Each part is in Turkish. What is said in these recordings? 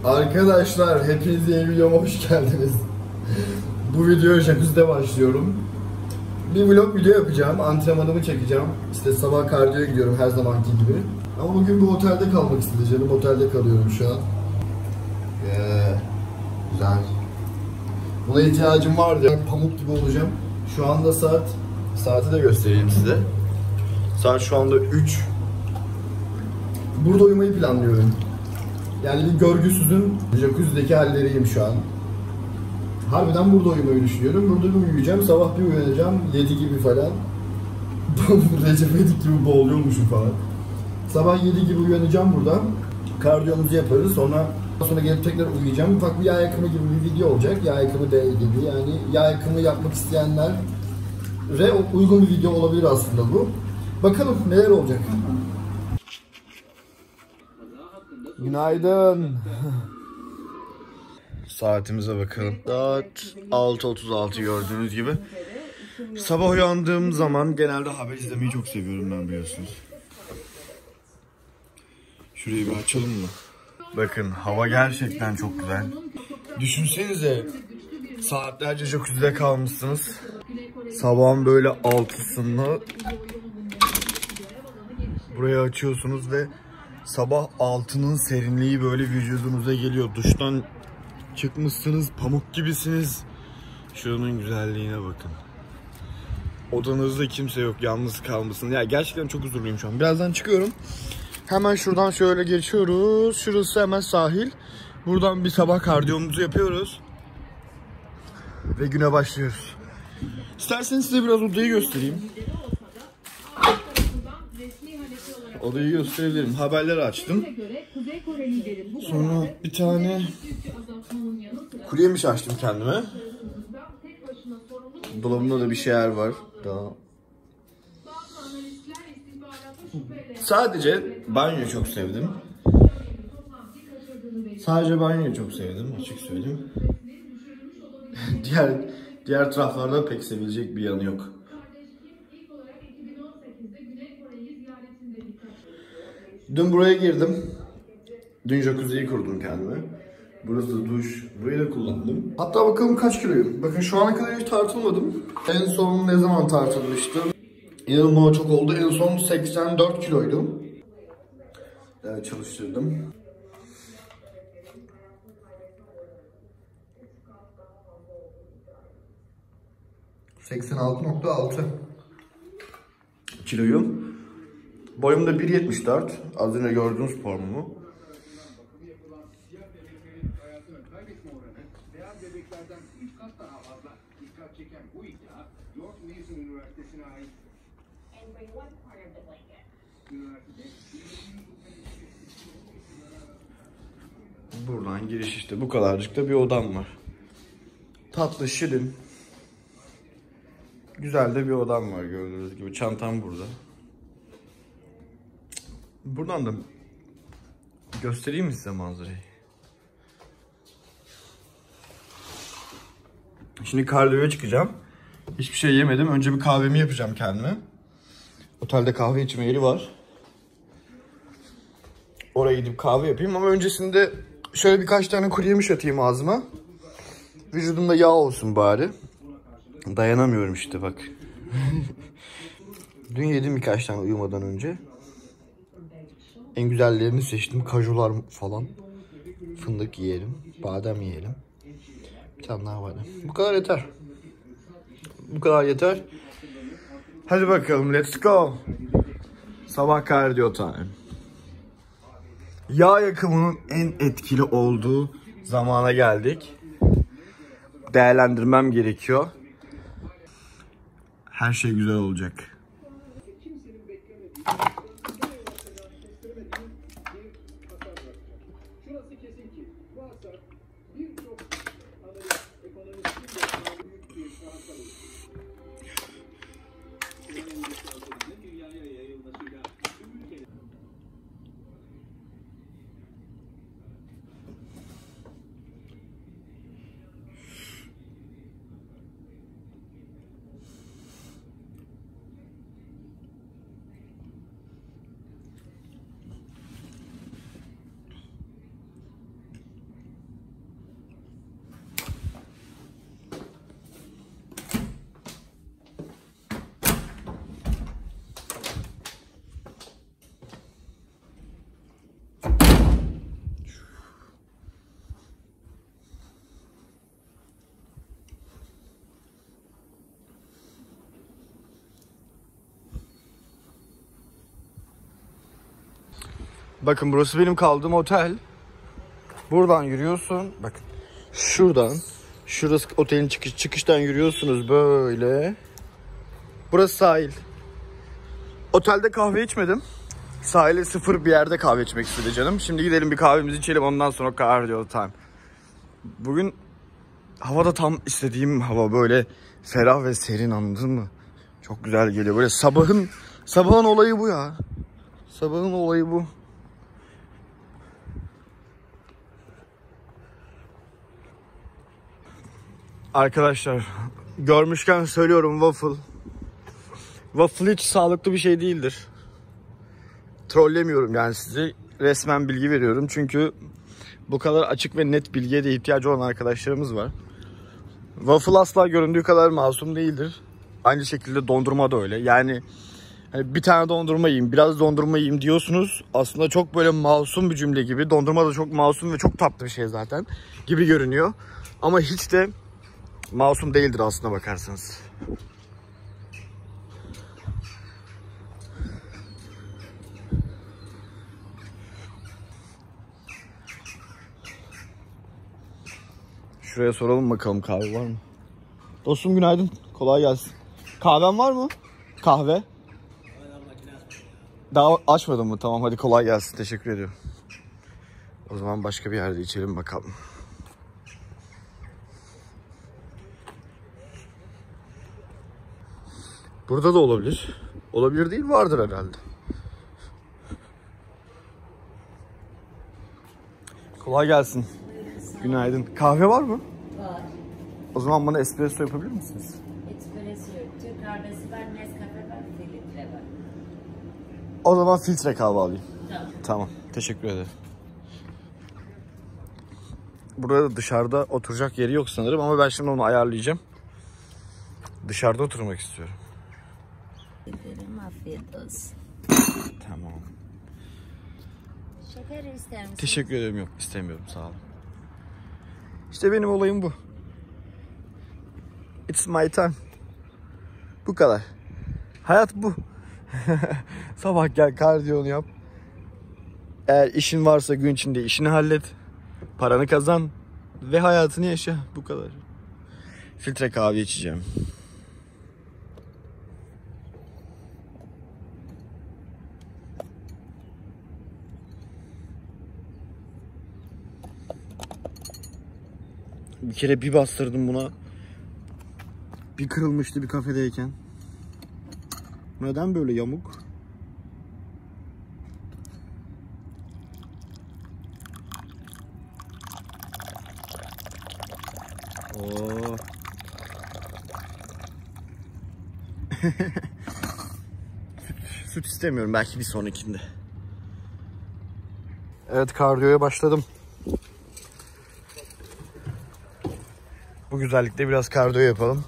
Arkadaşlar hepiniz yeni videoma hoş geldiniz. Bu videoya jacuzzi'de başlıyorum. Bir vlog video yapacağım, antrenmanımı çekeceğim. İşte sabah kardiyoya gidiyorum her zamanki gibi. Ama bugün bu otelde kalmak istedi canım, otelde kalıyorum şu an. Güzel. Buna ihtiyacım vardı. Pamuk gibi olacağım. Şu anda saati de göstereyim size. Saat şu anda 3. Burada uyumayı planlıyorum. Yani bir görgüsüzün jacuzzi'deki halleriyim şu an. Harbiden burada uyumayı düşünüyorum. Burada bir uyuyacağım, sabah bir uyanacağım 7 gibi falan. Recep İvedik gibi boğuluyormuşum falan. Sabah 7 gibi uyanacağım buradan. Kardiyomuzu yaparız. Sonra gelip tekrar uyuyacağım. Ufak bir yağ yakımı gibi bir video olacak. Yağ yakımı değil gibi. Yani yağ yakımı yapmak isteyenlere uygun bir video olabilir aslında bu. Bakalım neler olacak. Günaydın. Saatimize bakalım. Saat 6:36 gördüğünüz gibi. Sabah uyandığım zaman genelde haber izlemeyi çok seviyorum ben, biliyorsunuz. Şurayı bir açalım mı? Bakın hava gerçekten çok güzel. Düşünsenize saatlerce jacuzzi'de kalmışsınız. Sabahın böyle 6'sında burayı açıyorsunuz ve sabah 6'nın serinliği böyle vücudunuza geliyor. Duştan çıkmışsınız, pamuk gibisiniz. Şuranın güzelliğine bakın. Odanızda kimse yok, yalnız kalmışsınız. Ya gerçekten çok huzurluyum şu an. Birazdan çıkıyorum. Hemen şuradan şöyle geçiyoruz. Şurası hemen sahil. Buradan bir sabah kardiyomuzu yapıyoruz. Ve güne başlıyoruz. İsterseniz size biraz odayı göstereyim. Odayı gösterebilirim. Haberleri açtım. Sonra bir tane kuru yemiş açtım kendime. Dolabımda da bir şeyler var. Daha. Sadece banyoyu çok sevdim. Sadece banyoyu çok sevdim, açık söyleyeyim. diğer taraflarda pek sevilecek bir yanı yok. Dün buraya girdim. Dün jacuzziyi kurdum kendime. Burası duş. Burayı da kullandım. Hatta bakalım kaç kiloyum. Bakın şu ana kadar hiç tartılmadım. En son ne zaman tartılmıştım? İnanılmaz çok oldu. En son 84 kiloydum. Evet, çalıştırdım. ...86,6 kiloyum. Boyum da 1,74. Az önce gördüğünüz formumu. Buradan giriş işte, bu kadarcık da bir odam var. Tatlı, şirin. Güzel de bir odam var gördüğünüz gibi. Çantam burada. Buradan da göstereyim mi size manzarayı? Şimdi kardiyoya çıkacağım. Hiçbir şey yemedim. Önce bir kahvemi yapacağım kendime. Otelde kahve içme yeri var. Oraya gidip kahve yapayım ama öncesinde şöyle birkaç tane kuru yemiş atayım ağzıma. Vücudumda yağ olsun bari. Dayanamıyorum işte bak. Dün yedim birkaç tane uyumadan önce. En güzellerini seçtim. Kajular falan. Fındık yiyelim. Badem yiyelim. Bir tane daha badem. Bu kadar yeter. Bu kadar yeter. Hadi bakalım, let's go. Sabah kardiyo time. Yağ yakımının en etkili olduğu zamana geldik. Değerlendirmem gerekiyor. Her şey güzel olacak. Bakın burası benim kaldığım otel. Buradan yürüyorsun. Bakın. Şuradan. Şurası otelin çıkıştan yürüyorsunuz böyle. Burası sahil. Otelde kahve içmedim. Sahile sıfır bir yerde kahve içmek istedi canım. Şimdi gidelim bir kahvemizi içelim, ondan sonra cardio time. Bugün hava da tam istediğim hava, böyle ferah ve serin, anladın mı? Çok güzel geliyor. Böyle sabahın olayı bu ya. Sabahın olayı bu. Arkadaşlar görmüşken söylüyorum, waffle. Waffle hiç sağlıklı bir şey değildir. Trollemiyorum yani sizi. Resmen bilgi veriyorum. Çünkü bu kadar açık ve net bilgiye de ihtiyacı olan arkadaşlarımız var. Waffle asla göründüğü kadar masum değildir. Aynı şekilde dondurma da öyle. Yani hani bir tane dondurma yiyeyim, biraz dondurma yiyeyim diyorsunuz. Aslında çok böyle masum bir cümle gibi. Dondurma da çok masum ve çok tatlı bir şey zaten gibi görünüyor. Ama hiç de masum değildir aslına bakarsanız. Şuraya soralım bakalım, kahve var mı? Dostum günaydın. Kolay gelsin. Kahven var mı? Kahve. Daha açmadın mı? Tamam, hadi kolay gelsin. Teşekkür ediyorum. O zaman başka bir yerde içelim bakalım. Burada da olabilir. Olabilir değil, vardır herhalde. Kolay gelsin. Günaydın. Kahve var mı? Var. O zaman bana espresso yapabilir misiniz? Espresso yok. Türk kahvesi var, Nescafe var, filtre var. O zaman filtre kahve alayım. Tamam. Tamam. Teşekkür ederim. Burada dışarıda oturacak yeri yok sanırım ama ben şimdi onu ayarlayacağım. Dışarıda oturmak istiyorum. Ederim, afiyet olsun. Tamam. Şeker ister misin? Teşekkür ederim. Yok, istemiyorum, sağ olun. İşte benim olayım bu. It's my time. Bu kadar. Hayat bu. Sabah gel, kardiyonu yap. Eğer işin varsa gün içinde işini hallet. Paranı kazan ve hayatını yaşa. Bu kadar. Filtre kahve içeceğim. Bir kere bir bastırdım buna. Bir kırılmıştı bir kafedeyken. Neden böyle yamuk? Oo. Süt istemiyorum, belki bir sonrakinde. Evet, kardiyoya başladım. Bu güzellikte biraz kardiyo yapalım.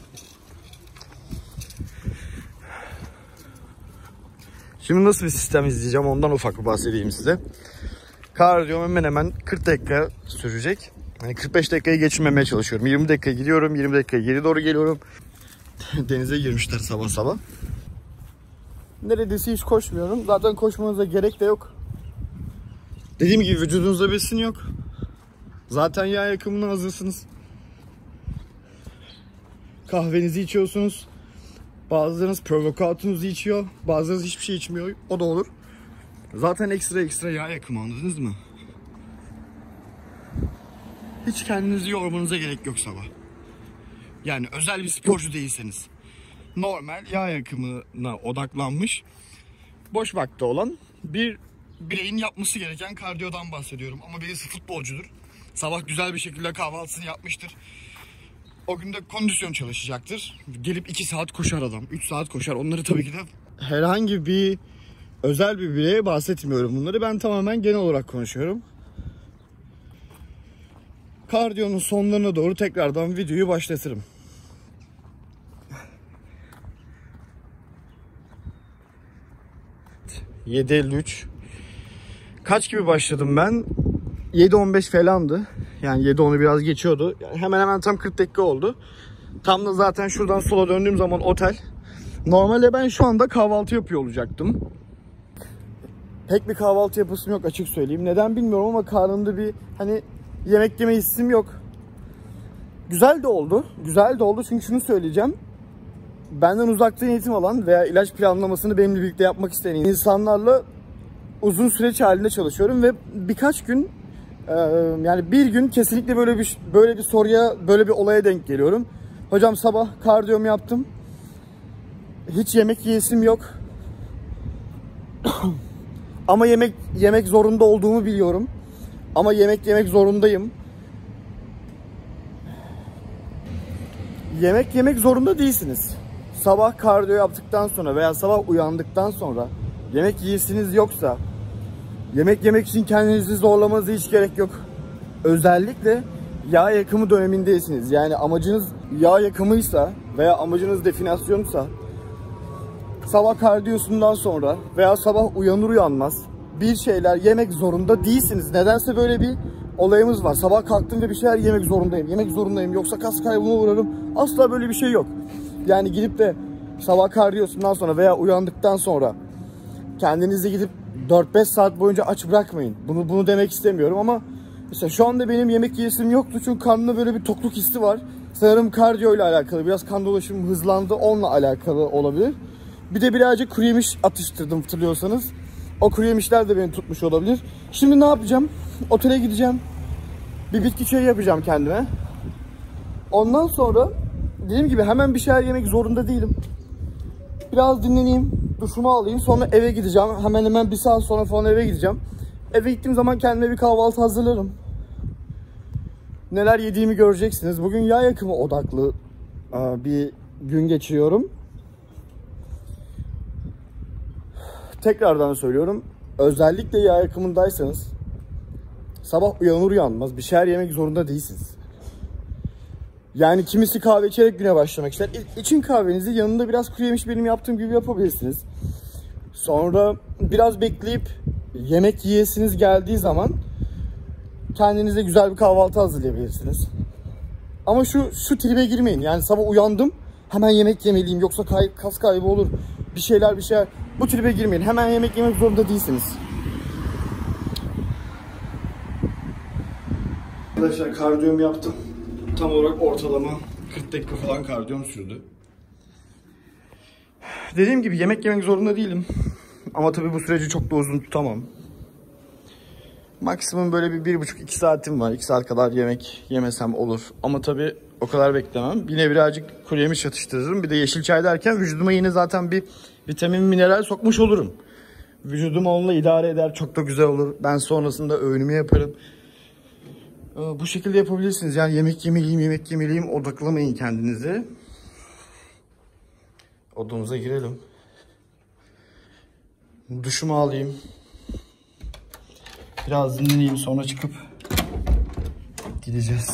Şimdi nasıl bir sistem izleyeceğim ondan ufak bir bahsedeyim size. Kardiyo hemen 40 dakika sürecek. Yani 45 dakikayı geçirmemeye çalışıyorum. 20 dakika gidiyorum, 20 dakika geri doğru geliyorum. Denize girmişler sabah sabah. Neredeyse hiç koşmuyorum. Zaten koşmanıza gerek de yok. Dediğim gibi vücudunuzda besin yok. Zaten yağ yakımına hazırsınız. Kahvenizi içiyorsunuz. Bazılarınız pre-workout'unuzu içiyor. Bazılarınız hiçbir şey içmiyor. O da olur. Zaten ekstra yağ yakımı, anladınız mı? Hiç kendinizi yormanıza gerek yok sabah. Yani özel bir sporcu değilseniz. Normal yağ yakımına odaklanmış, boş vakti olan bir bireyin yapması gereken kardiyodan bahsediyorum. Ama birisi futbolcudur. Sabah güzel bir şekilde kahvaltısını yapmıştır. O günde kondisyon çalışacaktır. Gelip 2 saat koşar adam, 3 saat koşar. Onları tabii ki de herhangi bir özel bir bireye bahsetmiyorum bunları. Ben tamamen genel olarak konuşuyorum. Kardiyonun sonlarına doğru tekrardan videoyu başlatırım. ...7.53. Kaç gibi başladım ben? 7.15 falandı. Yani 7.10'u biraz geçiyordu. Yani hemen tam 40 dakika oldu. Tam da zaten şuradan sola döndüğüm zaman otel. Normalde ben şu anda kahvaltı yapıyor olacaktım. Pek bir kahvaltı yapasım yok, açık söyleyeyim. Neden bilmiyorum ama karnımda bir hani yemek yeme hissim yok. Güzel de oldu. Güzel de oldu çünkü şunu söyleyeceğim. Benden uzaktan eğitim alan veya ilaç planlamasını benimle birlikte yapmak isteyen insanlarla uzun süreç halinde çalışıyorum ve birkaç gün yani bir gün kesinlikle böyle bir soruya, böyle bir olaya denk geliyorum. Hocam sabah kardiyomu yaptım. Hiç yemek yiyesim yok. Ama yemek zorunda olduğumu biliyorum. Ama yemek zorundayım. Yemek zorunda değilsiniz. Sabah kardiyo yaptıktan sonra veya sabah uyandıktan sonra yemek yiyesiniz yoksa yemek yemek için kendinizi zorlamanıza hiç gerek yok. Özellikle yağ yakımı dönemindeysiniz. Yani amacınız yağ yakımıysa veya amacınız definasyonsa sabah kardiyosundan sonra veya sabah uyanır uyanmaz bir şeyler yemek zorunda değilsiniz. Nedense böyle bir olayımız var. Sabah kalktım ve bir şeyler yemek zorundayım. Yemek zorundayım yoksa kas kaybına uğrarım. Asla böyle bir şey yok. Yani gidip de sabah kardiyosundan sonra veya uyandıktan sonra kendinizi gidip 4-5 saat boyunca aç bırakmayın. Bunu demek istemiyorum ama mesela şu anda benim yemek yiyesim yoktu çünkü karnımda böyle bir tokluk hissi var. Sanırım kardiyo ile alakalı, biraz kan dolaşımım hızlandı, onunla alakalı olabilir. Bir de birazcık kuru yemiş atıştırdım hatırlıyorsanız. O kuru yemişler de beni tutmuş olabilir. Şimdi ne yapacağım? Otele gideceğim. Bir bitki çayı yapacağım kendime. Ondan sonra dediğim gibi hemen bir şeyler yemek zorunda değilim. Biraz dinleneyim, duşumu alayım, sonra eve gideceğim. Hemen bir saat sonra falan eve gideceğim. Eve gittiğim zaman kendime bir kahvaltı hazırlarım. Neler yediğimi göreceksiniz. Bugün yağ yakımı odaklı bir gün geçiriyorum. Tekrardan söylüyorum. Özellikle yağ yakımındaysanız sabah uyanır uyanmaz bir şeyler yemek zorunda değilsiniz. Yani kimisi kahve içerek güne başlamak ister. İçin kahvenizi, yanında biraz kuru yemiş benim yaptığım gibi yapabilirsiniz. Sonra biraz bekleyip yemek yiyesiniz geldiği zaman kendinize güzel bir kahvaltı hazırlayabilirsiniz. Ama şu tribe girmeyin. Yani sabah uyandım hemen yemek yemeliyim yoksa kas kaybı olur. Bir şeyler. Bu tribe girmeyin. Hemen yemek yemek zorunda değilsiniz. Arkadaşlar kardiyomu yaptım. Tam olarak ortalama 40 dakika falan kardiyom sürdü. Dediğim gibi yemek yemek zorunda değilim. Ama tabii bu süreci çok da uzun tutamam. Maksimum böyle bir 1,5-2 saatim var. 2 saat kadar yemek yemesem olur. Ama tabii o kadar beklemem. Yine birazcık kuru yemiş atıştırırım. Bir de yeşil çay derken vücuduma yine zaten bir vitamin, mineral sokmuş olurum. Vücudum onunla idare eder. Çok da güzel olur. Ben sonrasında öğünümü yaparım. Bu şekilde yapabilirsiniz. Yani yemek yemeliyim odaklamayın kendinizi. Odamıza girelim. Duşumu alayım. Biraz dinleneyim, sonra çıkıp gideceğiz.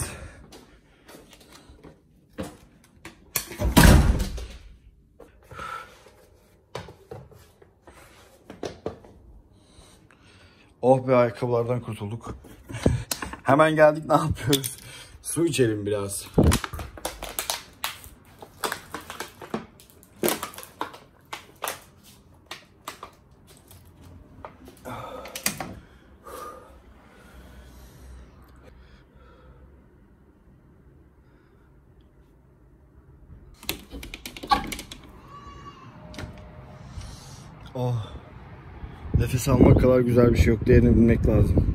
Oh be, ayakkabılardan kurtulduk. Hemen geldik, ne yapıyoruz? Su içelim biraz. Oh. Nefes almak kadar güzel bir şey yok. Değerini bilmek lazım.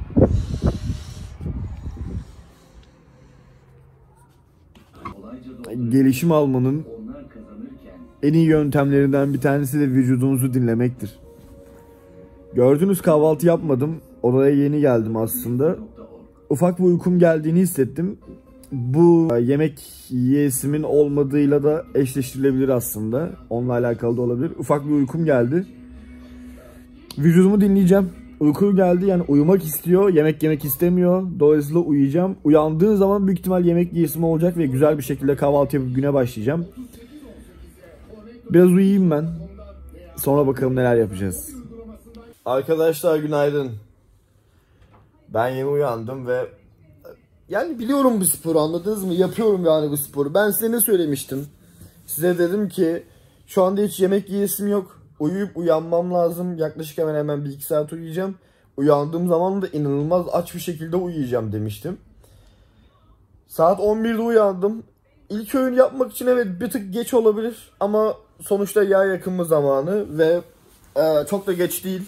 Gelişim almanın en iyi yöntemlerinden bir tanesi de vücudunuzu dinlemektir. Gördünüz, kahvaltı yapmadım. Odaya yeni geldim aslında. Ufak bir uykum geldiğini hissettim. Bu yemek yiyesimin olmadığıyla da eşleştirilebilir aslında. Onunla alakalı da olabilir. Ufak bir uykum geldi. Vücudumu dinleyeceğim. Uyku geldi, yani uyumak istiyor, yemek yemek istemiyor. Dolayısıyla uyuyacağım. Uyandığım zaman büyük ihtimal yemek yiyesim olacak ve güzel bir şekilde kahvaltı yapıp güne başlayacağım. Biraz uyuyayım ben. Sonra bakalım neler yapacağız. Arkadaşlar günaydın. Ben yeni uyandım ve yani biliyorum bu sporu, anladınız mı? Yapıyorum yani bu sporu. Ben size ne söylemiştim? Size dedim ki şu anda hiç yemek yiyesim yok. uyuyup uyanmam lazım. Yaklaşık hemen bir 2 saat uyuyacağım. Uyandığım zaman da inanılmaz aç bir şekilde uyuyacağım demiştim. Saat 11'de uyandım. İlk öğün yapmak için evet bir tık geç olabilir ama sonuçta yağ yakımı zamanı ve çok da geç değil.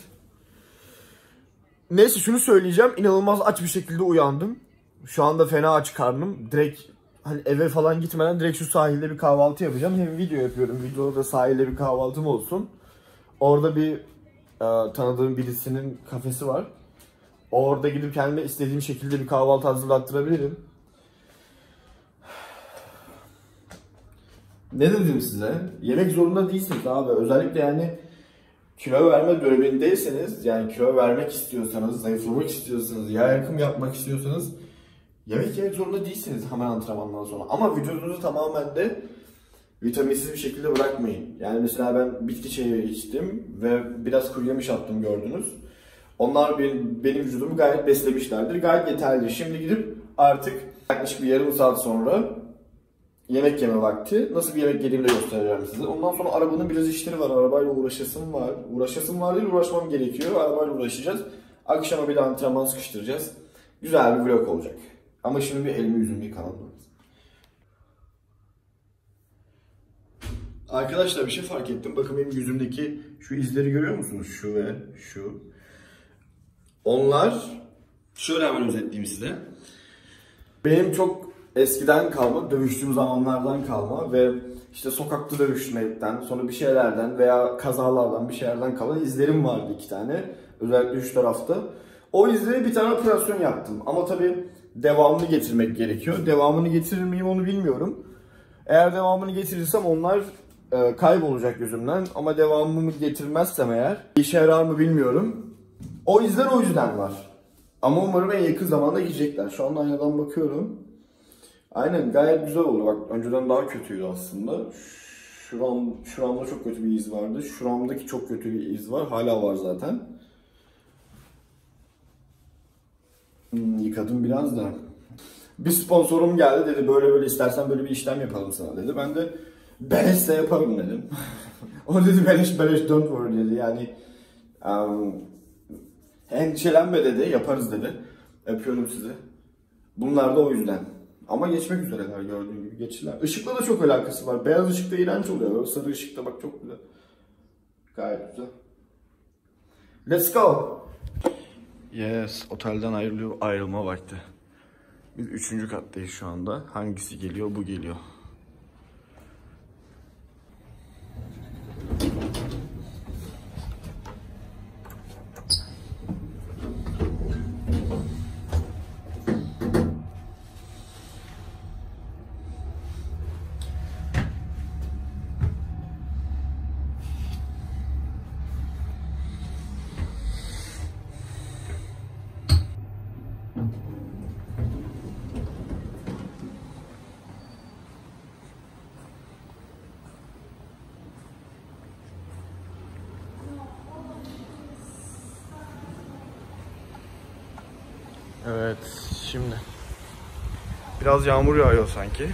Neyse şunu söyleyeceğim, inanılmaz aç bir şekilde uyandım. Şu anda fena aç karnım. Direkt hani eve falan gitmeden direkt şu sahilde bir kahvaltı yapacağım. Hem video yapıyorum, videoda da sahilde bir kahvaltım olsun. Orada bir tanıdığım birisinin kafesi var. Orada gidip kendime istediğim şekilde bir kahvaltı hazırlattırabilirim. Ne dedim size? Yemek zorunda değilsiniz abi. Özellikle yani kilo verme dönemindeyseniz, yani kilo vermek istiyorsanız, zayıflamak istiyorsanız, yağ yakım yapmak istiyorsanız yemek yemek zorunda değilsiniz hemen antrenmandan sonra. Ama vücudunuzu tamamen de vitaminsiz bir şekilde bırakmayın. Yani mesela ben bitki çayı içtim ve biraz kuru yemiş attım, gördünüz. Onlar benim vücudumu gayet beslemişlerdir. Gayet yeterli. Şimdi gidip artık yaklaşık bir yarım saat sonra yemek yeme vakti. Nasıl bir yemek yediğimi de göstereceğim size. Ondan sonra arabanın biraz işleri var. Arabayla uğraşasım var. Uğraşasım var değil, uğraşmam gerekiyor. Arabayla uğraşacağız. Akşama bir de antrenman sıkıştıracağız. Güzel bir vlog olacak. Ama şimdi bir elimi yüzümü yıkamam lazım. Arkadaşlar bir şey fark ettim. Bakın benim yüzümdeki şu izleri görüyor musunuz? Şu ve şu. Onlar, şöyle hemen özetleyeyim size. Benim çok eskiden kalma, dövüştüğüm zamanlardan kalma ve işte sokakta dövüşmekten, sonra bir şeylerden veya kazalardan, bir şeylerden kalan izlerim vardı 2 tane. Özellikle şu tarafta. O izleri bir tane operasyon yaptım. Ama tabii devamını getirmek gerekiyor. Devamını getirir miyim onu bilmiyorum. Eğer devamını getirirsem onlar kaybolacak gözümden. Ama devamını getirmezsem eğer işe yarar mı bilmiyorum. O izler o yüzden var. Ama umarım en yakın zamanda gidecekler. Şu anda aynadan bakıyorum. Aynen gayet güzel oldu. Bak önceden daha kötüydü aslında. Şuramda çok kötü bir iz vardı. Şuramdaki çok kötü bir iz var. Hala var zaten. Yıkadım biraz da. Bir sponsorum geldi, dedi böyle istersen böyle bir işlem yapalım sana dedi. Ben de beleşse yaparım dedim. O dedi beleş don't worry dedi. Yani endişelenme dedi, yaparız dedi. Öpüyorum sizi. Bunlar da o yüzden. Ama geçmek üzereler, gördüğün gibi geçtiler. Işıkla da çok alakası var. Beyaz ışıkta iğrenç oluyor. Böyle sarı ışıkta bak çok güzel. Gayet güzel. Let's go. Yes, otelden ayrılma vakti. Biz 3. kattayız şu anda. Hangisi geliyor? Bu geliyor. Evet, şimdi biraz yağmur yağıyor sanki.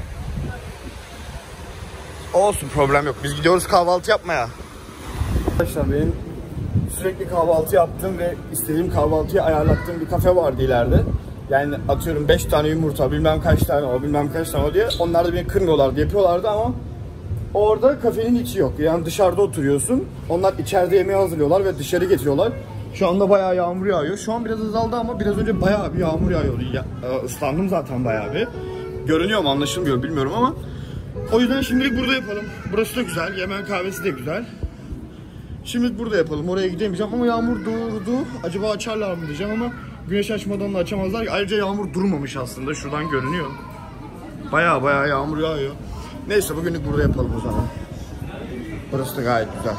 Olsun, problem yok. Biz gidiyoruz kahvaltı yapmaya. Arkadaşlar benim sürekli kahvaltı yaptığım ve istediğim kahvaltıyı ayarlattığım bir kafe vardı ileride. Yani atıyorum 5 tane yumurta, bilmem kaç tane o, bilmem kaç tane o diye. Onlar da beni kırmıyorlardı, yapıyorlardı ama orada kafenin içi yok. Yani dışarıda oturuyorsun. Onlar içeride yemeği hazırlıyorlar ve dışarı getiriyorlar. Şu anda bayağı yağmur yağıyor. Şu an biraz azaldı ama biraz önce bayağı bir yağmur yağıyordu. Islandım zaten bayağı bir. Görünüyor mu anlaşılmıyor bilmiyorum ama. O yüzden şimdilik burada yapalım. Burası da güzel. Yemen kahvesi de güzel. Şimdilik burada yapalım. Oraya gidemeyeceğim ama yağmur durdu. Acaba açarlar mı diyeceğim ama güneş açmadan da açamazlar. Ayrıca yağmur durmamış aslında. Şuradan görünüyor. Bayağı yağmur yağıyor. Neyse bugünlük burada yapalım o zaman. Burası da gayet güzel.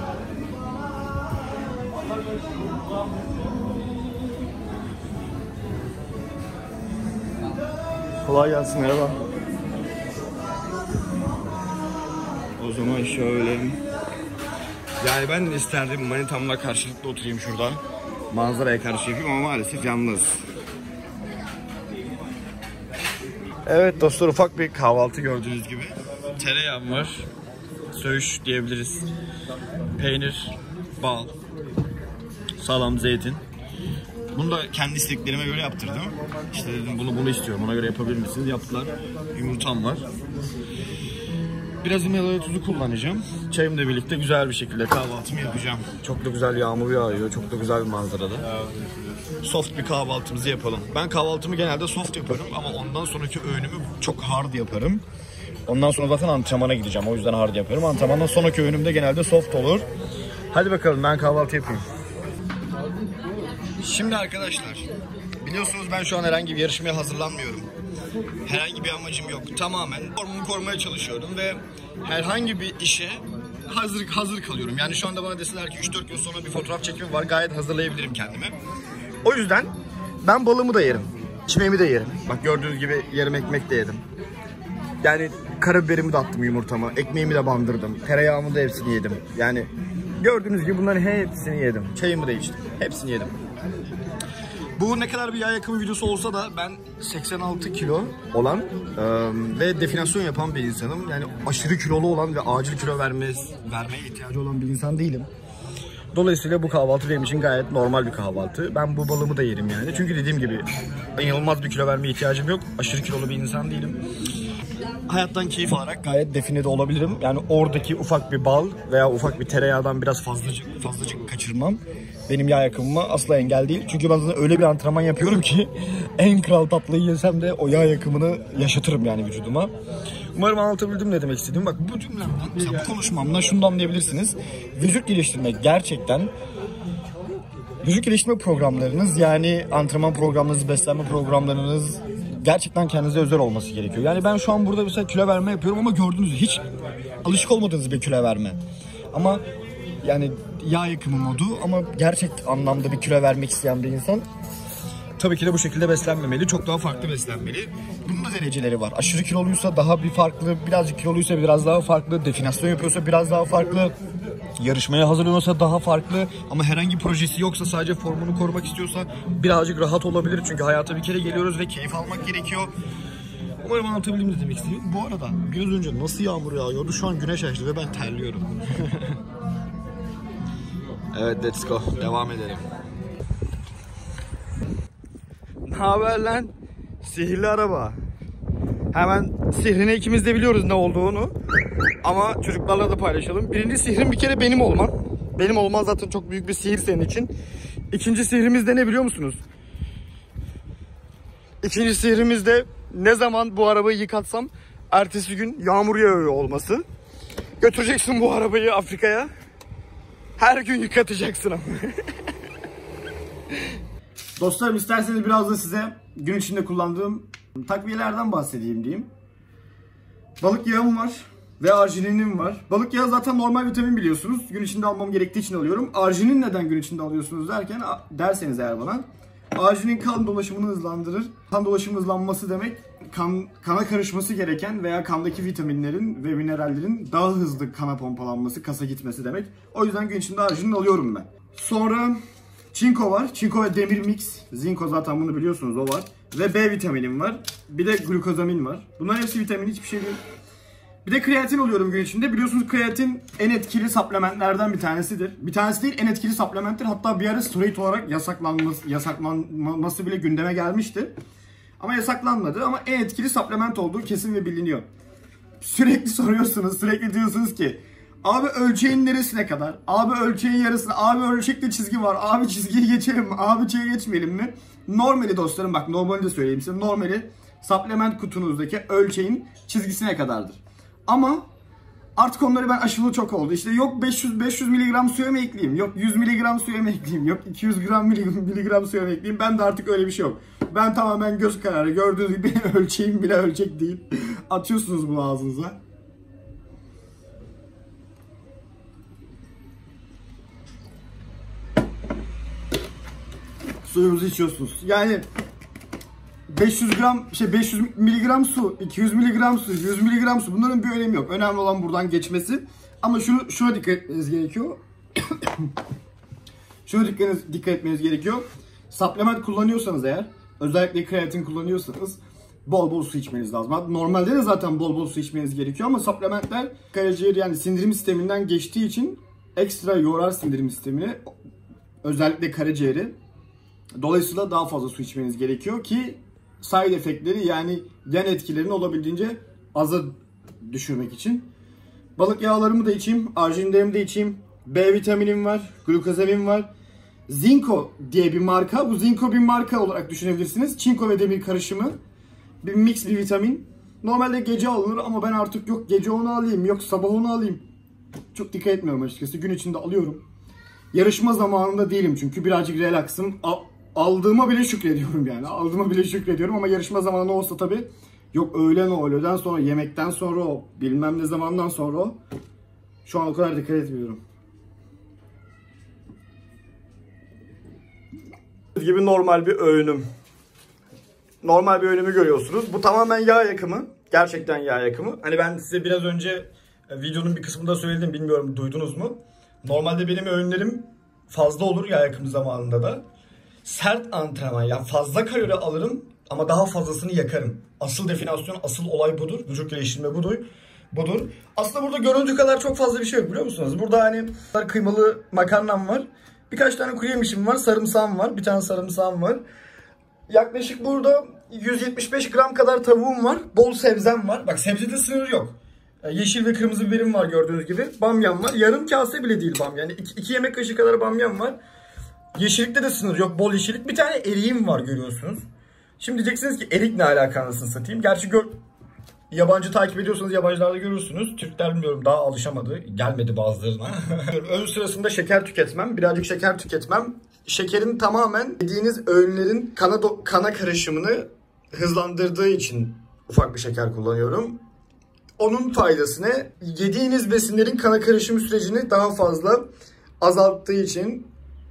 Kolay gelsin, merhaba. O zaman şöyle. Yani ben de isterdim manitamla karşılıklı oturayım şurada. Manzaraya karşı yapayım ama maalesef yalnız. Evet dostlar, ufak bir kahvaltı gördüğünüz gibi. Tereyağım var. söğüş diyebiliriz. Peynir, bal, salam, zeytin. Bunu da kendi isteklerime göre yaptırdım. İşte dedim bunu istiyorum, ona göre yapabilir misiniz? Yaptılar. Yumurtam var. Biraz meyve tuzu kullanacağım. Çayımla birlikte güzel bir şekilde kahvaltımı yapacağım. Çok da güzel yağmur yağıyor. Çok da güzel bir manzarada. Soft bir kahvaltımızı yapalım. Ben kahvaltımı genelde soft yaparım ama ondan sonraki öğünümü çok hard yaparım. Ondan sonra zaten antrenmana gideceğim. O yüzden hard yapıyorum. Antrenmandan sonraki öğünüm de genelde soft olur. Hadi bakalım ben kahvaltı yapayım. Şimdi arkadaşlar, biliyorsunuz ben şu an herhangi bir yarışmaya hazırlanmıyorum. Herhangi bir amacım yok. Tamamen formumu korumaya çalışıyorum ve herhangi bir işe hazır kalıyorum. Yani şu anda bana deseler ki 3-4 gün sonra bir fotoğraf çekimi var, gayet hazırlayabilirim kendimi. O yüzden ben balımı da yerim. Çimeğimi de yerim. Bak gördüğünüz gibi yarım ekmek de yedim. Yani karabiberimi de attım yumurtama. Ekmeğimi de bandırdım. Tereyağımı da hepsini yedim. Yani gördüğünüz gibi bunların hepsini yedim. Çayımı da içtim. Hepsini yedim. Bu ne kadar bir yağ yakımı videosu olsa da ben 86 kilo olan ve definasyon yapan bir insanım. Yani aşırı kilolu olan ve acil kilo vermeye ihtiyacı olan bir insan değilim. Dolayısıyla bu kahvaltı benim için gayet normal bir kahvaltı. Ben bu balımı da yerim yani. Çünkü dediğim gibi inanılmaz bir kilo vermeye ihtiyacım yok. Aşırı kilolu bir insan değilim. Hayattan keyif alarak gayet definede olabilirim. Yani oradaki ufak bir bal veya ufak bir tereyağdan biraz fazlacık kaçırmam benim yağ yakımıma asla engel değil. Çünkü ben zaten öyle bir antrenman yapıyorum ki en kral tatlıyı yesem de o yağ yakımını yaşatırım yani vücuduma. Umarım anlatabildim ne demek istediğimi. Bak bu cümlemden, mesela bu konuşmamdan şunu da anlayabilirsiniz. Vücut geliştirmek gerçekten, vücut geliştirme programlarınız yani antrenman programlarınız, beslenme programlarınız gerçekten kendinize özel olması gerekiyor. Yani ben şu an burada mesela kilo verme yapıyorum ama gördüğünüz gibi hiç alışık olmadığınız bir kilo verme. Ama yani yağ yakımı modu ama gerçek anlamda bir kilo vermek isteyen bir insan tabii ki de bu şekilde beslenmemeli. Çok daha farklı beslenmeli. Bunun da dereceleri var. Aşırı kiloluysa daha bir farklı, birazcık kiloluysa biraz daha farklı, definasyon yapıyorsa biraz daha farklı, yarışmaya hazırlanıyorsa daha farklı ama herhangi bir projesi yoksa sadece formunu korumak istiyorsa birazcık rahat olabilir. Çünkü hayata bir kere geliyoruz ve keyif almak gerekiyor. Umarım anlatabildim ne demek istiyorum. Bu arada biraz önce nasıl yağmur yağıyordu, şu an güneş açtı ve ben terliyorum. Evet, let's go. Devam edelim. Ne haber lan? Sihirli araba. Hemen sihrini ikimiz de biliyoruz ne olduğunu. Ama çocuklarla da paylaşalım. Birinci sihrin bir kere benim olman. Benim olman zaten çok büyük bir sihir senin için. İkinci sihrimiz de ne biliyor musunuz? İkinci sihrimiz de ne zaman bu arabayı yıkatsam ertesi gün yağmur yağıyor olması. Götüreceksin bu arabayı Afrika'ya. Her gün yıkatacaksın ama. Dostlarım, isterseniz biraz da size gün içinde kullandığım takviyelerden bahsedeyim diyeyim. Balık yağım var ve argininim var. Balık yağı zaten normal vitamin biliyorsunuz. Gün içinde almam gerektiği için alıyorum. Arginin neden gün içinde alıyorsunuz derseniz eğer bana. Arginin kan dolaşımını hızlandırır. Kan dolaşımı hızlanması demek kana karışması gereken veya kandaki vitaminlerin ve minerallerin daha hızlı kana pompalanması, kasa gitmesi demek. O yüzden gün içinde arginin alıyorum ben. Sonra çinko var. Çinko ve demir mix. Zinko zaten bunu biliyorsunuz, o var. Ve B vitaminim var. Bir de glukozamin var. Bunların hepsi vitamin, hiçbir şey değil. Bir de kreatin alıyorum gün içinde. Biliyorsunuz kreatin en etkili supplementlerden bir tanesidir. Bir tanesi değil, en etkili supplementtir. Hatta bir ara steroid olarak yasaklanması bile gündeme gelmişti. Ama yasaklanmadı. Ama en etkili supplement olduğu kesin ve biliniyor. Sürekli soruyorsunuz, sürekli diyorsunuz ki abi ölçeğin neresine kadar? Abi ölçeğin yarısına. Abi ölçekte çizgi var. Abi çizgiyi geçelim mi? Abi çizgiyi geçmeyelim mi? Normali dostlarım, bak normali de söyleyeyim size. Normali supplement kutunuzdaki ölçeğin çizgisine kadardır. Ama artık onları ben aşılı çok oldu. İşte yok 500 mg suya mı ekleyeyim? Yok 100 mg suya mı ekleyeyim? Yok 200 mg suya mı ekleyeyim? Ben de artık öyle bir şey yok. Ben tamamen göz kararı. Gördüğünüz gibi benim ölçeğim bile ölçek değil. Atıyorsunuz bunu ağzınıza. Suyunuzu içiyorsunuz. Yani 500 mg su, 200 mg su, 100 mg su, bunların bir önemi yok. Önemli olan buradan geçmesi. Ama şuna dikkat etmeniz gerekiyor. Şuna dikkat etmeniz gerekiyor. Supplement kullanıyorsanız eğer, özellikle kreatin kullanıyorsanız, bol bol su içmeniz lazım. Normalde de zaten bol bol su içmeniz gerekiyor ama supplementler karaciğer yani sindirim sisteminden geçtiği için ekstra yorar sindirim sistemini. Özellikle karaciğeri. Dolayısıyla daha fazla su içmeniz gerekiyor ki side efektleri yani yan etkilerini olabildiğince aza düşürmek için. Balık yağlarımı da içeyim, arginlerimi de içeyim. B vitaminim var, glukozamin var. Zinco diye bir marka. Bu Zinco bir marka olarak düşünebilirsiniz. Çinko ve demir karışımı. Bir mix bir vitamin. Normalde gece alınır ama ben artık yok gece onu alayım, yok sabah onu alayım. Çok dikkat etmiyorum açıkçası. Gün içinde alıyorum. Yarışma zamanında değilim çünkü birazcık relaxım. Aldığıma bile şükrediyorum yani. Aldığıma bile şükrediyorum ama yarışma zamanı olsa tabii. Yok öğlen o, öğleden sonra, yemekten sonra o, bilmem ne zamandan sonra o. Şu an o kadar dikkat etmiyorum. Gibi normal bir öğünüm. Normal bir öğünümü görüyorsunuz. Bu tamamen yağ yakımı. Gerçekten yağ yakımı. Hani ben size biraz önce videonun bir kısmında söyledim. Bilmiyorum duydunuz mu? Normalde benim öğünlerim fazla olur yağ yakımı zamanında da. Sert antrenman. Yani fazla kalori alırım ama daha fazlasını yakarım. Asıl definasyon, asıl olay budur. Vücut geliştirme budur. Aslında burada göründüğü kadar çok fazla bir şey yok biliyor musunuz? Burada hani kıymalı makarnam var. Birkaç tane kuru yemişim var. Sarımsağım var. Bir tane sarımsağım var. Yaklaşık burada 175 gram kadar tavuğum var. Bol sebzem var. Bak sebzede sınır yok. Yeşil ve kırmızı biberim var gördüğünüz gibi. Bamyam var. Yarım kase bile değil bamya. Yani 2 yemek kaşığı kadar bamyam var. Yeşillikte de sınır yok. Bol yeşillik. Bir tane eriğim var görüyorsunuz. Şimdi diyeceksiniz ki erik ne alakanısını satayım. Gerçi yabancı takip ediyorsanız yabancılarda görürsünüz. Türkler bilmiyorum daha alışamadı. Gelmedi bazılarına. Ön sırasında şeker tüketmem. Birazcık şeker tüketmem. Şekerin tamamen yediğiniz öğünlerin kana karışımını hızlandırdığı için ufak bir şeker kullanıyorum. Onun faydası ne? Yediğiniz besinlerin kana karışım sürecini daha fazla azalttığı için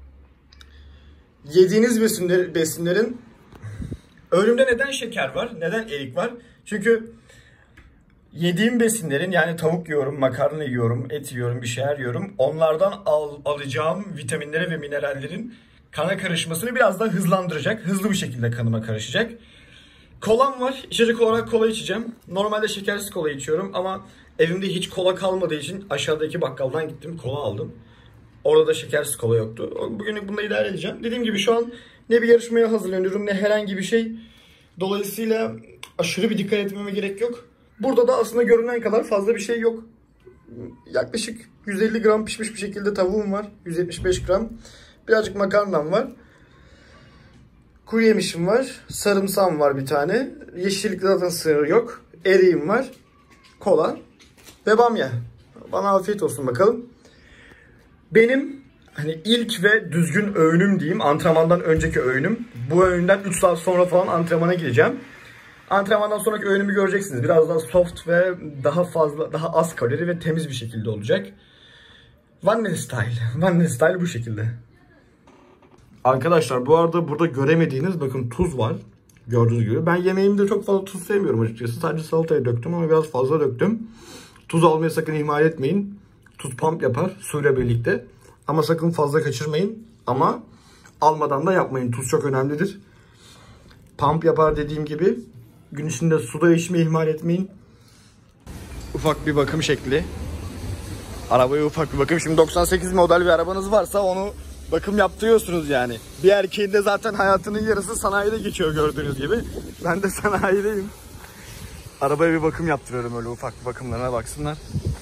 yediğiniz besinlerin öğünümde neden şeker var? Neden erik var? Çünkü yediğim besinlerin yani tavuk yiyorum, makarna yiyorum, et yiyorum, bir şeyler yiyorum. Onlardan alacağım vitaminleri ve minerallerin kana karışmasını biraz daha hızlandıracak. Hızlı bir şekilde kanıma karışacak. Kolam var. İçecek olarak kola içeceğim. Normalde şekersiz kola içiyorum ama evimde hiç kola kalmadığı için aşağıdaki bakkaldan gittim kola aldım. Orada da şekersiz kola yoktu. Bugünlük bununla idare edeceğim. Dediğim gibi şu an ne bir yarışmaya hazırlanıyorum ne herhangi bir şey. Dolayısıyla aşırı bir dikkat etmeme gerek yok. Burada da aslında görünen kadar fazla bir şey yok. Yaklaşık 150 gram pişmiş bir şekilde tavuğum var. 175 gram. Birazcık makarnam var. Kuru yemişim var. Sarımsağım var bir tane. Yeşillikte zaten sınır yok. Eriğim var. Kola. Ve bamya. Bana afiyet olsun bakalım. Benim hani ilk ve düzgün öğünüm diyeyim. Antrenmandan önceki öğünüm. Bu öğünden 3 saat sonra falan antrenmana gideceğim. Antrenmandan sonraki öğünümü göreceksiniz. Biraz daha soft ve daha az kalori ve temiz bir şekilde olacak. Vanilla style. Vanilla style bu şekilde. Arkadaşlar bu arada burada göremediğiniz bakın tuz var. Gördüğünüz gibi. Ben yemeğimde çok fazla tuz sevmiyorum açıkçası. Sadece salataya döktüm ama biraz fazla döktüm. Tuz almayı sakın ihmal etmeyin. Tuz pump yapar suyla birlikte. Ama sakın fazla kaçırmayın. Ama almadan da yapmayın. Tuz çok önemlidir. Pump yapar dediğim gibi. Gün içinde suda içmeyi ihmal etmeyin. Ufak bir bakım şekli. Arabaya ufak bir bakım. Şimdi 98 model bir arabanız varsa onu bakım yaptırıyorsunuz yani. Bir erkeğin de zaten hayatının yarısı sanayide geçiyor gördüğünüz gibi. Ben de sanayideyim. Arabaya bir bakım yaptırıyorum öyle ufak bir bakımlarına baksınlar.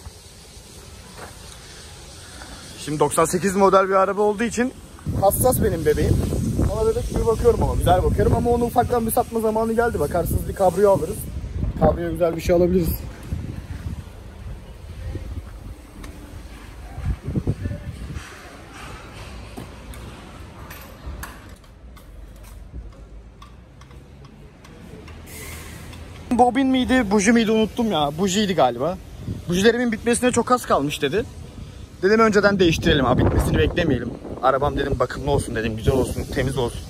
Şimdi 98 model bir araba olduğu için hassas benim bebeğim. Ona bebek gibi bakıyorum ama güzel bakıyorum ama onu ufaktan bir satma zamanı geldi. Bakarsınız bir kabrio alırız. Kabrio güzel bir şey alabiliriz. Bobin miydi, buji miydi unuttum ya. Bujiydi galiba. Bujilerimin bitmesine çok az kalmış dedi. Dedim önceden değiştirelim abi, bitmesini beklemeyelim. Arabam dedim bakımlı olsun dedim, güzel olsun, temiz olsun.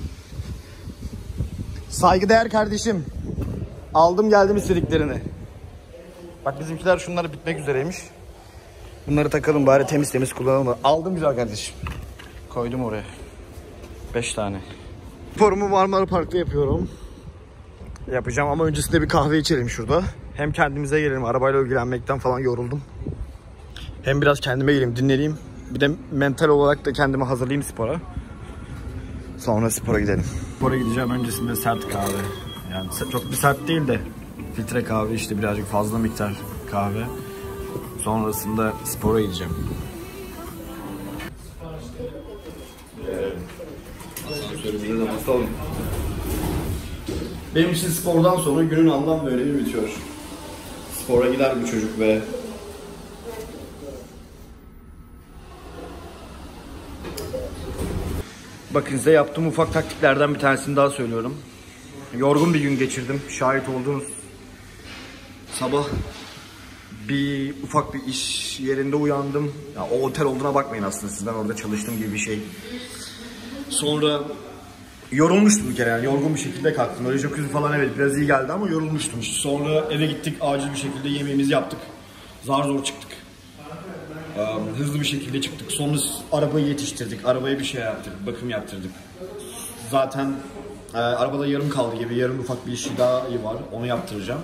Saygıdeğer kardeşim. Aldım geldim istediklerini. Bak bizimkiler şunları bitmek üzereymiş. Bunları takalım bari temiz temiz kullanalım. Aldım güzel kardeşim. Koydum oraya. 5 tane. Sporumu Marmara Park'ta yapıyorum. yapacağım ama öncesinde bir kahve içelim şurada. Hem kendimize gelelim, arabayla ilgilenmekten falan yoruldum. Hem biraz kendime geleyim, dinleneyim. Bir de mental olarak da kendimi hazırlayayım spora. Sonra spora gidelim. Spora gideceğim, öncesinde sert kahve. Yani çok bir sert değil de filtre kahve, işte birazcık fazla miktar kahve. Sonrasında spora gideceğim. Asansörümüze de basalım. Benim için spordan sonra günün anlam ve önemi bitiyor. Spora gider bir çocuk ve bakın size yaptığım ufak taktiklerden bir tanesini daha söylüyorum. Yorgun bir gün geçirdim. Şahit olduğunuz sabah ufak bir iş yerinde uyandım. Ya, o otel olduğuna bakmayın aslında, sizden orada çalıştığım gibi bir şey. Sonra yorulmuştum bir kere, yani yorgun bir şekilde kalktım. Öyle jacuzzi falan evet biraz iyi geldi ama yorulmuştum. Sonra eve gittik, acil bir şekilde yemeğimizi yaptık. Zar zor çıktık. Hızlı bir şekilde çıktık. Sonra arabayı yetiştirdik. Arabaya bir şey yaptırdık, bakım yaptırdık. Zaten arabada yarım kaldı gibi. Yarın ufak bir işi daha var. Onu yaptıracağım.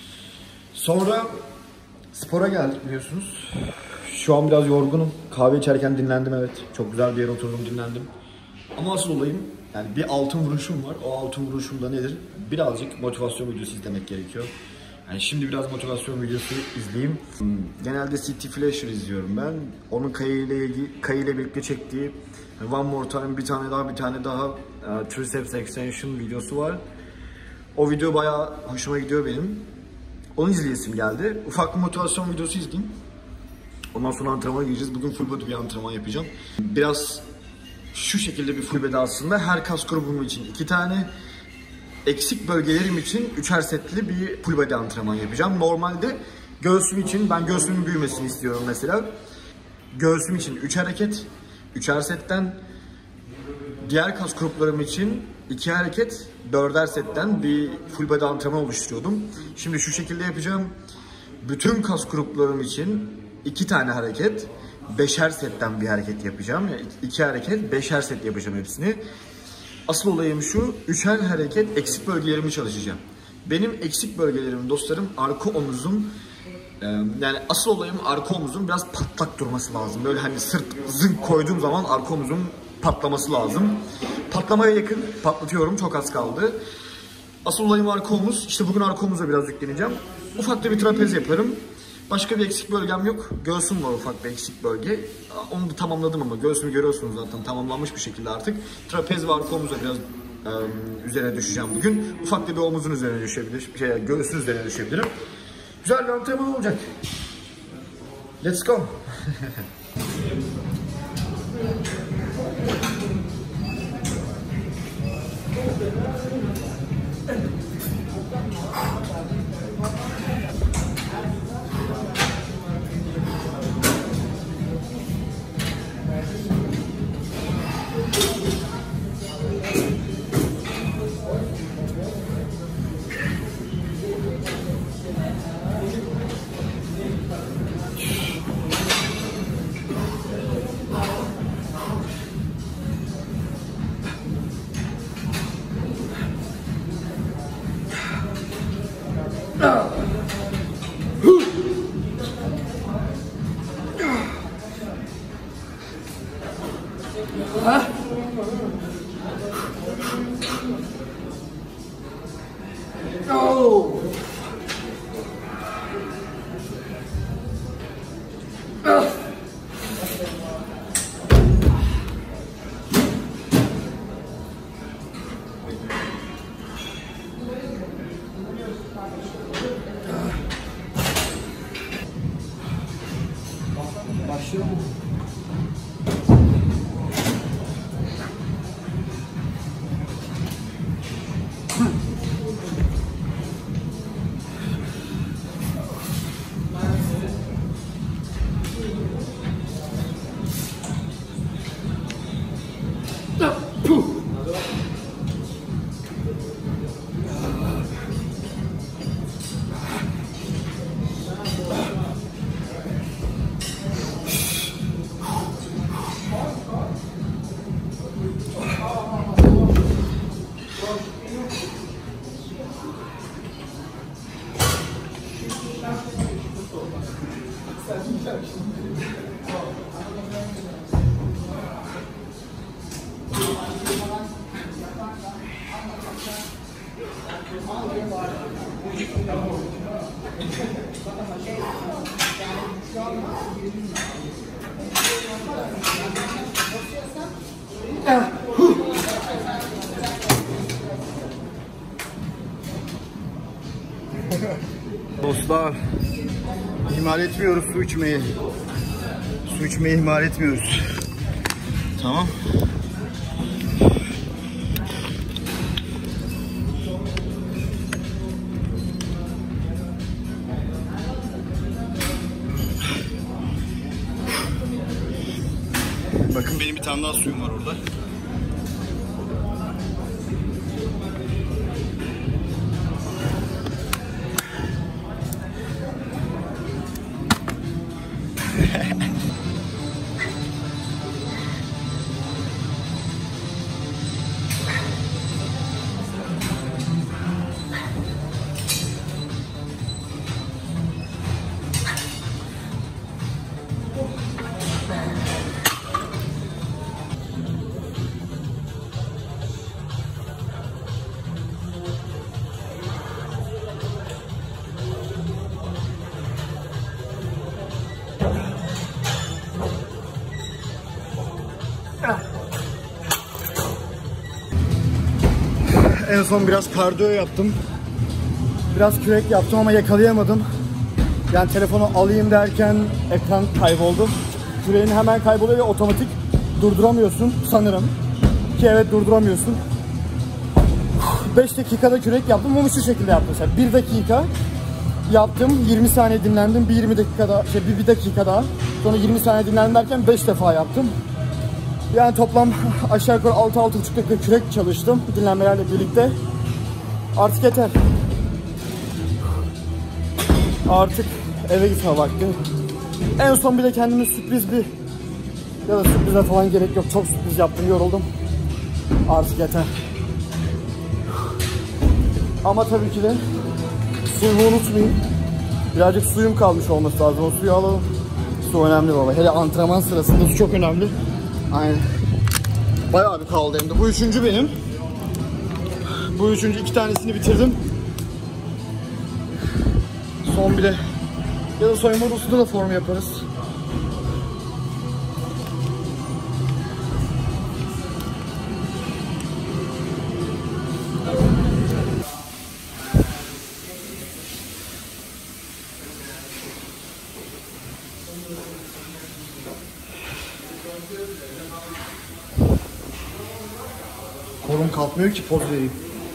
Sonra spora geldik biliyorsunuz. Şu an biraz yorgunum. Kahve içerken dinlendim evet. Çok güzel bir yere oturdum, dinlendim. Ama asıl olayım, yani bir altın vuruşum var. O altın vuruşum da nedir? Birazcık motivasyon videosu izlemek gerekiyor. Yani şimdi biraz motivasyon videosu izleyeyim. Genelde City Flasher izliyorum ben. Onun Kayı ile birlikte çektiği One More Time, bir tane daha Triceps Extension videosu var. O video bayağı hoşuma gidiyor benim. Onu izleyesim geldi. Ufak bir motivasyon videosu izleyeyim. Ondan sonra antrenmana gireceğiz. Bugün full body bir antrenman yapacağım. Biraz şu şekilde bir full body aslında. Her kas grubum için 2 tane. Eksik bölgelerim için 3'er setli bir full body antrenman yapacağım. Normalde göğsüm için, ben göğsümün büyümesini istiyorum mesela. Göğsüm için 3 hareket, 3'er setten. Diğer kas gruplarım için 2 hareket, 4'er setten bir full body antrenman oluşturuyordum. Şimdi şu şekilde yapacağım. Bütün kas gruplarım için 2 tane hareket, 5'er setten bir hareket yapacağım. Yani 2 hareket, 5'er set yapacağım hepsini. Asıl olayım şu, 3'er hareket eksik bölgelerimi çalışacağım. Benim eksik bölgelerim dostlarım arka omuzum. Yani asıl olayım arka omuzum biraz patlak durması lazım. Böyle hani sırt zınk koyduğum zaman arka omuzum patlaması lazım. Patlamaya yakın, patlatıyorum, çok az kaldı. Asıl olayım arka omuz. İşte bugün arka omuza biraz yükleneceğim. Ufak da bir trapez yaparım. Başka bir eksik bölgem yok. Göğsüm var, ufak bir eksik bölge. Onu da tamamladım ama göğsümü görüyorsunuz zaten tamamlanmış bir şekilde artık. Trapez ve arka omuza biraz üzerine düşeceğim bugün. Ufak da bir omuzun üzerine düşebilir, göğsün üzerine düşebilirim. Güzel bir antrenman olacak. Let's go. Dostlar, ihmal etmiyoruz su içmeyi. Su içmeyi ihmal etmiyoruz. Tamam. Bakın benim bir tane daha suyum var orada. En son biraz kardiyo yaptım. Biraz kürek yaptım ama yakalayamadım. Yani telefonu alayım derken ekran kayboldu. Küreğin hemen kayboluyor ve otomatik durduramıyorsun sanırım. Ki evet, durduramıyorsun. 5 dakikada kürek yaptım ama şu şekilde yaptım. 1 dakika yaptım, 20 saniye dinlendim. Bir 20 dakikada, bir dakika daha. Sonra 20 saniye dinlendim derken 5 defa yaptım. Yani toplam aşağı yukarı 6-6,5 dakika kürek çalıştım dinlenmelerle birlikte. Artık yeter. Artık eve gitme vakti. En son bir de kendime sürpriz bir, ya da sürprize falan gerek yok. Çok sürpriz yaptım, yoruldum. Artık yeter. Ama tabii ki de suyumu unutmayın. Birazcık suyum kalmış olması lazım. O suyu alalım. Su önemli baba. Hele antrenman sırasında su çok önemli. Aynen. Bayağı bir kaldı hem de. Bu üçüncü benim. Bu üçüncü, 2 tanesini bitirdim. Son bir de ya da soyunma odasında da form yaparız. Kolum kalkmıyor ki poz vereyim.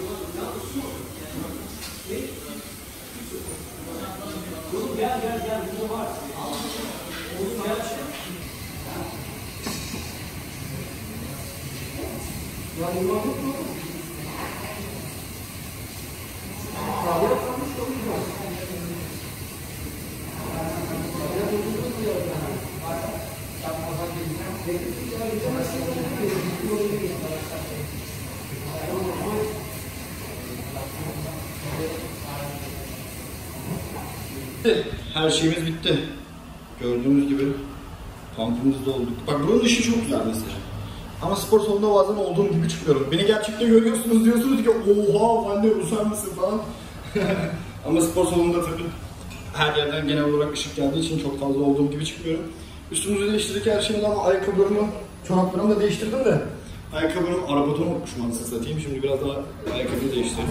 Her şeyimiz bitti. Gördüğünüz gibi kampımızda olduk. Bak buranın dışı çok güzel mesela. Ama spor salonunda bazen olduğum gibi çıkıyorum. Beni gerçekten görüyorsunuz, diyorsunuz ki oha Van der Usen misin falan. Ama spor salonunda tabii her yerden genel olarak ışık geldiği için çok fazla olduğum gibi çıkmıyorum. Üstümüzü değiştirdik, her şeyi, ama ayakkabılarımı, çoraplarımı da değiştirdim de. Ayakkabılarım arabada unutmuşum anasını satayım. Şimdi biraz daha ayakkabıyı değiştireyim.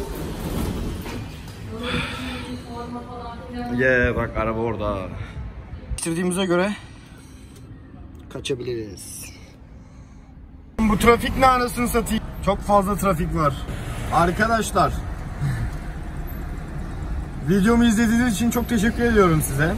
Bak araba orada. Değiştirdiğimize göre kaçabiliriz. Bu trafik ne anasını satayım? Çok fazla trafik var. Arkadaşlar, videomu izlediğiniz için çok teşekkür ediyorum size.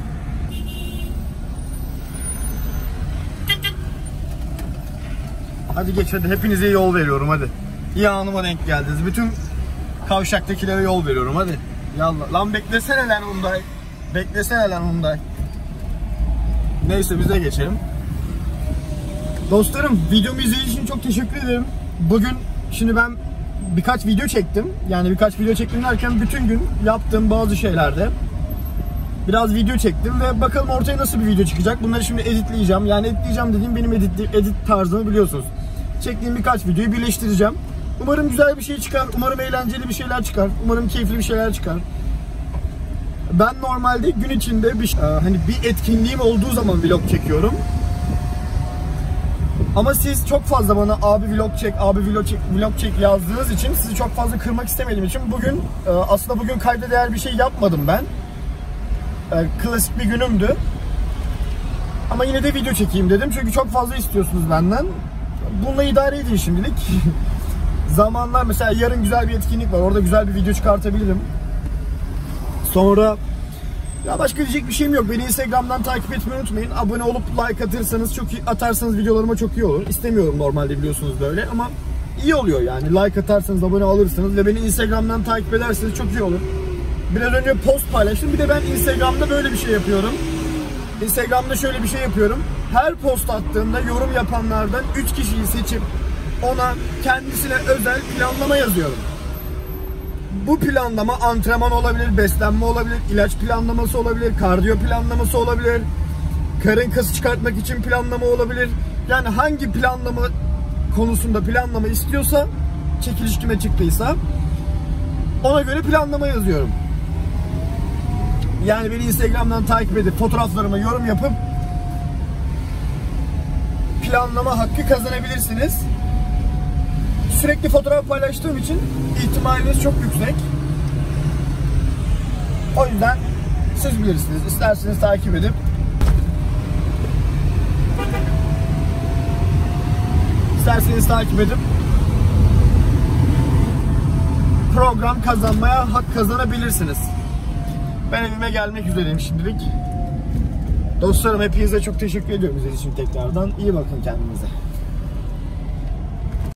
Hadi geç hadi, hepinize yol veriyorum hadi. İyi anıma denk geldiniz. Bütün kavşaktakilere yol veriyorum hadi. Yallah. Lan beklesene lan Hyundai. Beklesene lan Hyundai. Neyse biz de geçelim. Dostlarım, videomu izlediğiniz için çok teşekkür ederim. Bugün şimdi ben birkaç video çektim. Yani birkaç video çektim derken bütün gün yaptığım bazı şeylerde Biraz video çektim ve bakalım ortaya nasıl bir video çıkacak. Bunları şimdi editleyeceğim. Yani editleyeceğim dediğim benim edit tarzımı biliyorsunuz. Çektiğim birkaç videoyu birleştireceğim. Umarım güzel bir şey çıkar. Umarım eğlenceli bir şeyler çıkar. Umarım keyifli bir şeyler çıkar. Ben normalde gün içinde hani bir etkinliğim olduğu zaman vlog çekiyorum. Ama siz çok fazla bana abi vlog çek, abi vlog çek yazdığınız için sizi çok fazla kırmak istemediğim için bugün aslında bugün kayda değer bir şey yapmadım ben. Klasik bir günümdü. Ama yine de video çekeyim dedim çünkü çok fazla istiyorsunuz benden. Bununla idare edin şimdilik. Zamanlar mesela yarın güzel bir etkinlik var. Orada güzel bir video çıkartabilirim. Sonra ya başka diyecek bir şeyim yok. Beni Instagram'dan takip etmeyi unutmayın. Abone olup like atırsanız atarsanız videolarıma çok iyi olur. İstemiyorum normalde biliyorsunuz böyle ama iyi oluyor yani. Like atarsanız, abone alırsanız ve beni Instagram'dan takip ederseniz çok iyi olur. Biraz önce post paylaştım. Bir de ben Instagram'da böyle bir şey yapıyorum. Instagram'da şöyle bir şey yapıyorum. Her post attığımda yorum yapanlardan 3 kişiyi seçip ona kendisine özel planlama yazıyorum. Bu planlama antrenman olabilir, beslenme olabilir, ilaç planlaması olabilir, kardiyo planlaması olabilir, karın kası çıkartmak için planlama olabilir. Yani hangi planlama konusunda planlama istiyorsa, çekiliş kime çıktıysa ona göre planlama yazıyorum. Yani beni Instagram'dan takip edip fotoğraflarıma yorum yapıp planlama hakkı kazanabilirsiniz. Sürekli fotoğraf paylaştığım için ihtimaliniz çok yüksek. O yüzden siz bilirsiniz. İsterseniz takip edip program kazanmaya hak kazanabilirsiniz. Ben evime gelmek üzereyim şimdilik. Dostlarım hepinize çok teşekkür ediyorum izlediğiniz için tekrardan. İyi bakın kendinize.